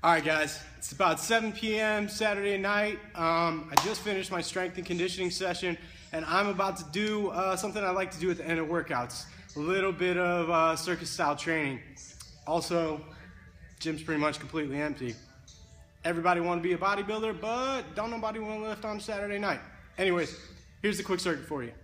All right, guys, it's about 7 p.m. Saturday night. I just finished my strength and conditioning session, and I'm about to do something I like to do at the end of workouts. A little bit of circus style training. Also, gym's pretty much completely empty. Everybody want to be a bodybuilder, but don't nobody want to lift on Saturday night. Anyways, here's the quick circuit for you.